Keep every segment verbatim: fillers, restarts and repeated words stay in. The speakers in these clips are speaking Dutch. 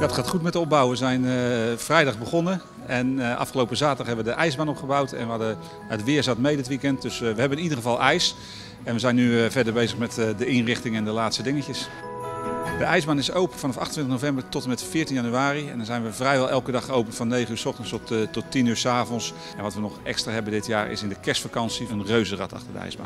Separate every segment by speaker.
Speaker 1: Ja, het gaat goed met de opbouw. We zijn uh, vrijdag begonnen en uh, afgelopen zaterdag hebben we de ijsbaan opgebouwd. En we hadden, het weer zat mee dit weekend, dus uh, we hebben in ieder geval ijs. En we zijn nu uh, verder bezig met uh, de inrichting en de laatste dingetjes. De ijsbaan is open vanaf achtentwintig november tot en met veertien januari. En dan zijn we vrijwel elke dag open van negen uur 's ochtends tot, uh, tot tien uur 's avonds. En wat we nog extra hebben dit jaar is in de kerstvakantie een reuzenrad achter de ijsbaan.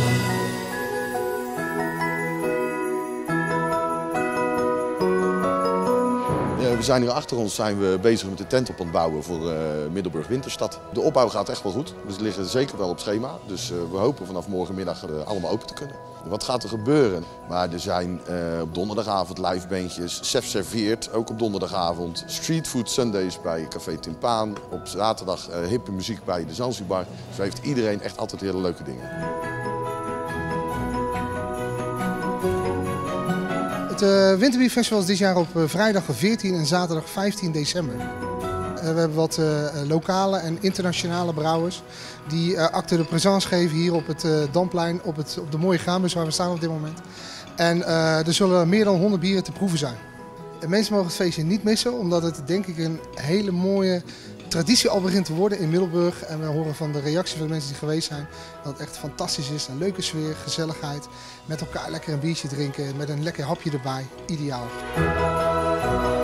Speaker 2: We zijn hier achter ons zijn we bezig met de tent op aan het bouwen voor uh, Middelburg Winterstad. De opbouw gaat echt wel goed. We liggen zeker wel op schema. Dus uh, we hopen vanaf morgenmiddag uh, allemaal open te kunnen. Wat gaat er gebeuren? Maar er zijn uh, op donderdagavond livebandjes, Chef serveert, ook op donderdagavond. Streetfood Sundays bij Café Timpaan. Op zaterdag uh, hippe muziek bij de Zanzibar. Zo heeft iedereen echt altijd hele leuke dingen.
Speaker 3: Het uh, Winterbierfestival is dit jaar op uh, vrijdag veertien en zaterdag vijftien december. Uh, we hebben wat uh, lokale en internationale brouwers die uh, acte de présence geven hier op het uh, Damplein, op, het, op de mooie Graanbus waar we staan op dit moment. En uh, er zullen meer dan honderd bieren te proeven zijn. En mensen mogen het feestje niet missen, omdat het denk ik een hele mooie traditie al begint te worden in Middelburg. En we horen van de reactie van de mensen die geweest zijn dat het echt fantastisch is. Een leuke sfeer, gezelligheid, met elkaar lekker een biertje drinken, met een lekker hapje erbij. Ideaal.